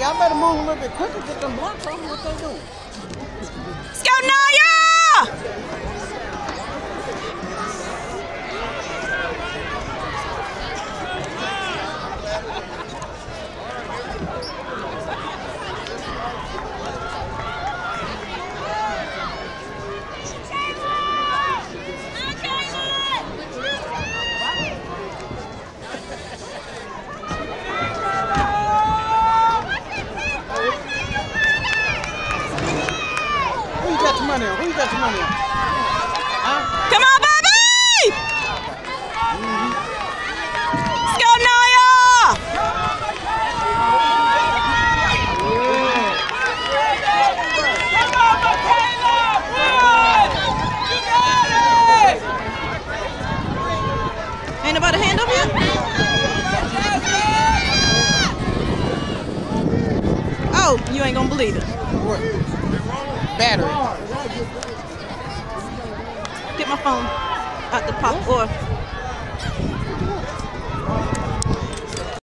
y'all better move a little bit quicker. Get them blocks off. What they doing? Let's go, Naya! Who you got your money on? Who you got your money on? Huh? Come on, baby! Let's go, Naya! Ain't nobody hand up here? Oh, you ain't gonna believe it. What? Battery. Get my phone out the pop or